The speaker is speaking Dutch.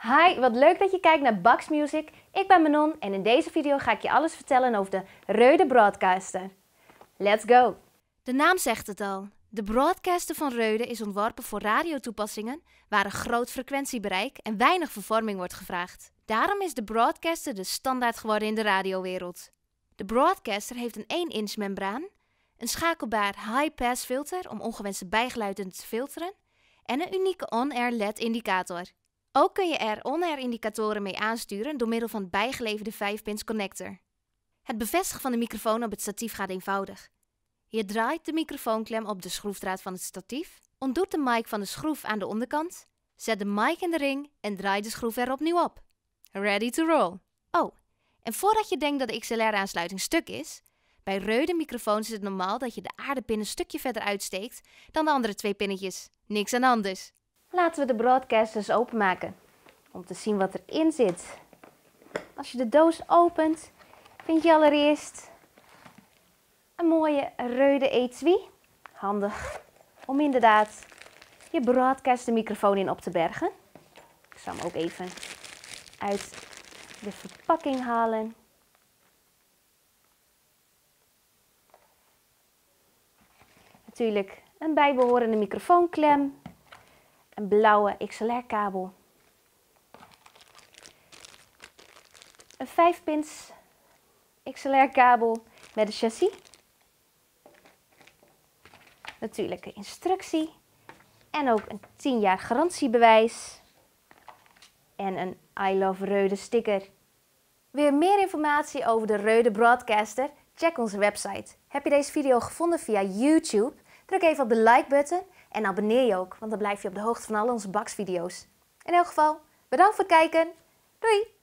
Hi, wat leuk dat je kijkt naar Bax Music. Ik ben Manon en in deze video ga ik je alles vertellen over de Rode Broadcaster. Let's go! De naam zegt het al. De Broadcaster van Rode is ontworpen voor radiotoepassingen waar een groot frequentiebereik en weinig vervorming wordt gevraagd. Daarom is de Broadcaster de standaard geworden in de radiowereld. De Broadcaster heeft een 1-inch membraan, een schakelbaar high-pass filter om ongewenste bijgeluiden te filteren en een unieke on-air LED-indicator. Ook kun je er on-air indicatoren mee aansturen door middel van bijgeleverde 5-pins connector. Het bevestigen van de microfoon op het statief gaat eenvoudig. Je draait de microfoonklem op de schroefdraad van het statief, ontdoet de mic van de schroef aan de onderkant, zet de mic in de ring en draai de schroef er opnieuw op. Ready to roll. Oh, en voordat je denkt dat de XLR-aansluiting stuk is, bij Rode microfoons is het normaal dat je de aardepin een stukje verder uitsteekt dan de andere 2 pinnetjes. Niks aan anders. Laten we de Broadcasters openmaken om te zien wat erin zit. Als je de doos opent, vind je allereerst een mooie rode etui. Handig om inderdaad je Broadcaster microfoon in op te bergen. Ik zal hem ook even uit de verpakking halen. Natuurlijk een bijbehorende microfoonklem. Een blauwe XLR-kabel. Een 5-pins XLR-kabel met een chassis. Natuurlijk een instructie. En ook een 10 jaar garantiebewijs. En een I Love Rode sticker. Wil je meer informatie over de Rode Broadcaster? Check onze website. Heb je deze video gevonden via YouTube? Druk even op de like-button en abonneer je ook, want dan blijf je op de hoogte van al onze Bax video's. In elk geval, bedankt voor het kijken. Doei!